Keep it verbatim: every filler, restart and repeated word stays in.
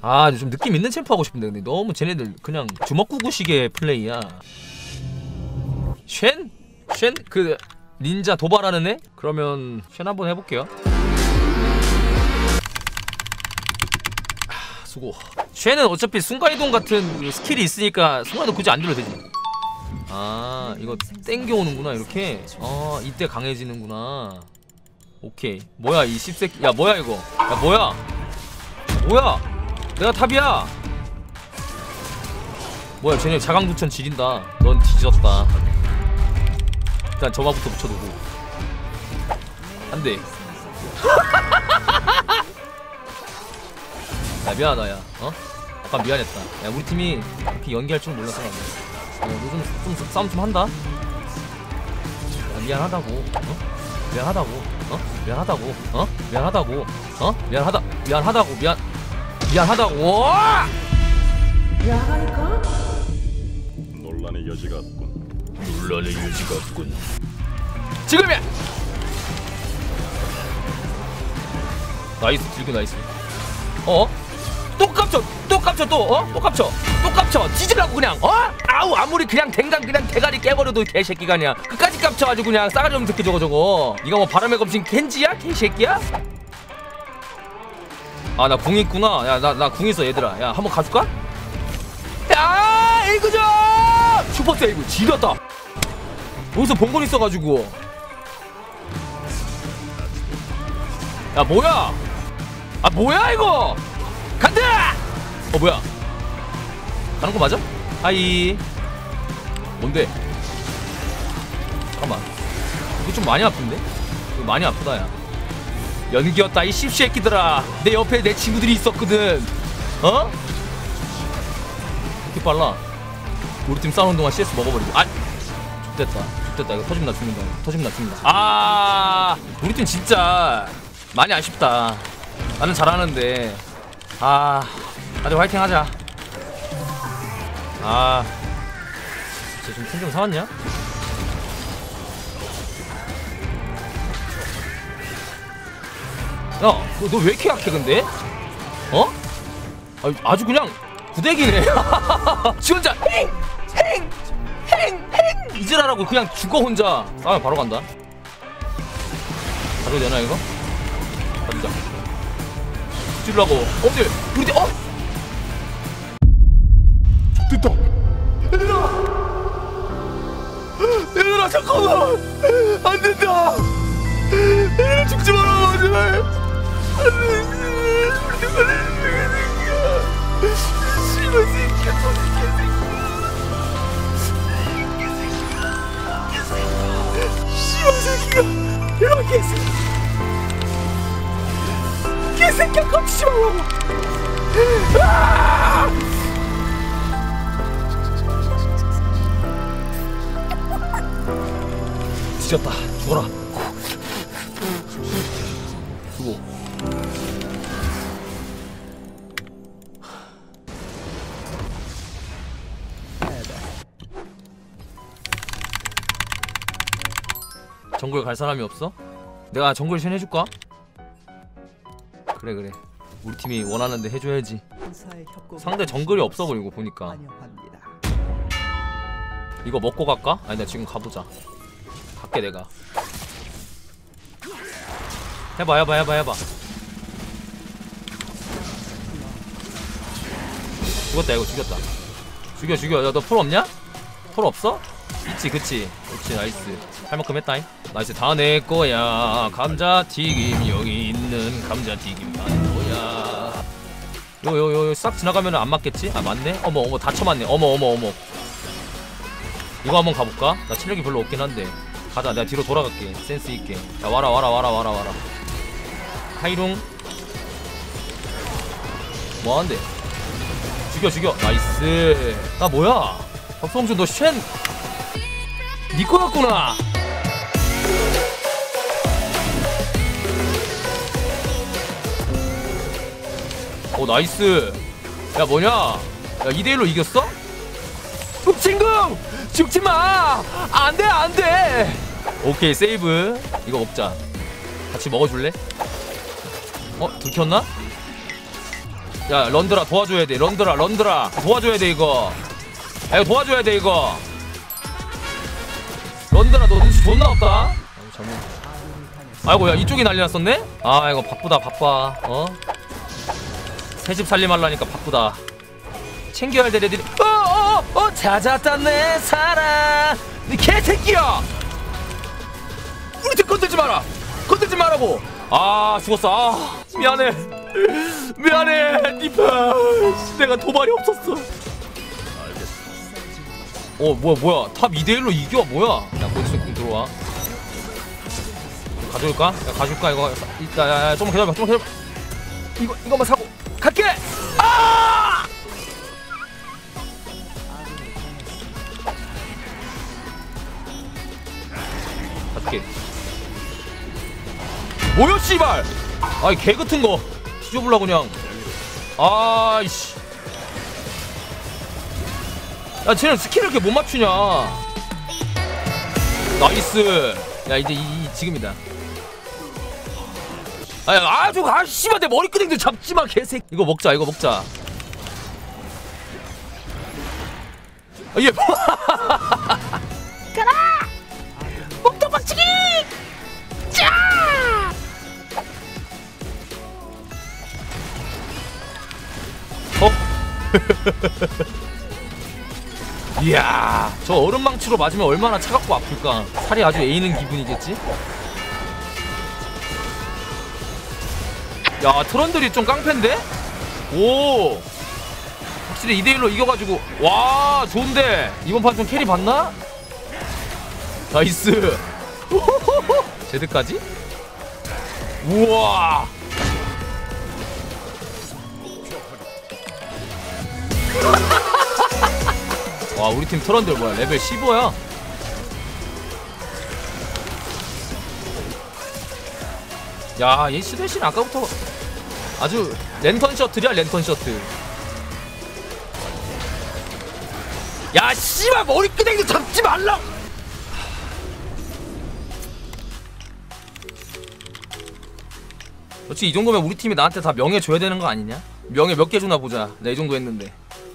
아 좀 느낌 있는 챔프 하고 싶은데 근데 너무 쟤네들 그냥 주먹구구식의 플레이야. 쉔? 쉔? 그 닌자 도발하는 애? 그러면 쉔 한번 해볼게요. 아, 수고. 쉔은 어차피 순간이동 같은 그 스킬이 있으니까 순간이동 굳이 안 들어도 되지. 아 이거 땡겨오는구나 이렇게. 아 이때 강해지는구나. 오케이. 뭐야 이 씹새끼. 야 뭐야 이거. 야 뭐야 뭐야 내가 탑이야. 뭐야 쟤네 자강두천 지린다. 넌 뒤졌다. 일단 저마부터 붙여두고 안돼. 야 미안하다 야. 어? 약간 미안했다. 야 우리 팀이 이렇게 연기할 줄 몰랐어. 어, 너 좀 좀 싸움 좀 한다. 야, 미안하다고. 어? 미안하다고. 어? 미안하다고. 어? 미안하다고. 어? 미안하다. 미안하다고. 미안. 미안하다고. 미안하니까? 논란의 여지가 없군. 논란의 여지가 없군. 지금이야. 나이스 들고 나이스. 어? 또 깝쳐 또 깝쳐 또 어? 또 깝쳐 또 깝쳐 뒤지라고 그냥 어? 아우 아무리 그냥 댕강 그냥 대가리 깨버려도 개새끼가 그냥 끝까지 깝쳐가지고 그냥 싸가지 없는 새끼 저거 저거. 니가 뭐 바람의 검신 켄지야? 개새끼야? 아 나 궁 있구나. 야 나 나 궁 있어 얘들아. 야 한번 가줄까? 야 에이그죠 슈퍼 세이브 지렸다. 어디서 본 건 있어가지고. 야 뭐야 아 뭐야 이거 간다! 어 뭐야 가는 거 맞아? 하이 뭔데? 잠깐만 이거 좀 많이 아픈데? 이거 많이 아프다 야. 연기였다 이 씹새끼들아. 내 옆에 내 친구들이 있었거든. 어? 이렇게 빨라. 우리 팀 싸우는 동안 씨에스 먹어버리고. 아! X됐다 X됐다. 이거 터지면 나 죽는다. 터지면 나 죽는다. 아 우리 팀 진짜 많이 아쉽다. 나는 잘하는데. 아 다들 화이팅 하자. 아 진짜 좀 텐션 사왔냐? 야 너 너 왜 이렇게 약해 근데? 어? 아, 아주 그냥 구대기네. 지 혼자 행! 행! 행! 행! 이질하라고 그냥 죽어 혼자. 싸우면 바로 간다. 가도 되나 이거? 가자. 찔라고 어딜 우리 어? 됐다. 얘들아 얘들아 잠깐만 안 된다. 얘들아 죽지 마라 제발. 안돼 씨발 새끼야 씨발 새끼야 이런 개새끼 개새끼야 깜치지 말라고. 아! 뒤졌다 죽어라. 수고. 정글 갈 사람이 없어? 내가 정글 쉔 해줄까? 그래 그래 우리 팀이 원하는데 해줘야지. 상대 정글이 없어버리고 보니까. 이거 먹고 갈까? 아니 나 지금 가보자. 갈게 내가. 해봐 해봐 해봐 해봐. 죽었다 이거 죽였다. 죽여 죽여. 야 너 풀 없냐? 풀 없어? 있지 그치 그치 나이스. 할 만큼 했다잉. 나이스 다 내 거야. 감자튀김 여기 있는 감자튀김 다 내 거야. 요요요 싹 지나가면 안 맞겠지? 아 맞네? 어머 어머 다 쳐맞네. 어머 어머 어머. 이거 한번 가볼까? 나 체력이 별로 없긴 한데 가자. 내가 뒤로 돌아갈게 센스있게. 야 와라 와라 와라 와라 와라. 하이룽 뭐하는데? 죽여 죽여. 나이스. 나 뭐야 박성준 너 쉔 니꺼 같구나. 오 나이스. 야 뭐냐 야 이 대 일로 이겼어? 흡친구 죽지마. 안돼 안돼. 오케이 세이브. 이거 먹자. 같이 먹어줄래? 어? 들켰나? 야 런드라 도와줘야 돼. 런드라 런드라 도와줘야 돼 이거. 야 이거 도와줘야 돼 이거. 런드라 너 눈치 존나 없다. 아, 잘못. 아이고 야 이쪽이 난리 났었네? 아 이거 바쁘다 바빠. 어? 새집 살림하려니까 바쁘다. 챙겨야 될 애들이 어어어 어, 어, 찾았다 내 사랑 이 개새끼야. 우리 팀 건들지 마라. 건들지 말라고. 아 죽었어. 아 미안해 미안해 니파. 내가 도발이 없었어. 어 뭐야 뭐야 탑 이 대 일로 이겨 뭐야. 야 거기서 들어와. 가져올까? 야 가져올까 이거. 야야야 좀만 기다려봐 좀만 기다려봐. 이거 이거만 사고 갈게. 아! 갈게. 뭐야 씨발. 아이 개 같은 거 뒤져볼라 그냥. 아이씨. 야 쟤는 스킬을 이렇게 못 맞추냐. 나이스. 야 이제 이, 이 지금이다. 아야 아주 아 씨발 내 머리끄댕도 잡지마 개새끼. 이거 먹자 이거 먹자. 아, 얘 가라 목도 박치기 짜. 어? 이야 저 얼음망치로 맞으면 얼마나 차갑고 아플까. 살이 아주 에이는 기분이겠지? 야 트런들이 좀 깡패인데? 오 확실히 이 대 일로 이겨가지고 와 좋은데 이번 판 좀 캐리 봤나? 나이스. 제드까지? 우와 와 우리 팀 트런들 뭐야 레벨 십오야. 야 얘 시대신 아까부터 아주 랜턴 셔틀이야 랜턴 셔틀. 야 씨발 머리끄댕이 잡지 말라. 그렇지 이 정도면 우리 팀이 나한테 다 명예 줘야 되는 거 아니냐? 명예 몇 개 주나 보자. 나 이 정도 했는데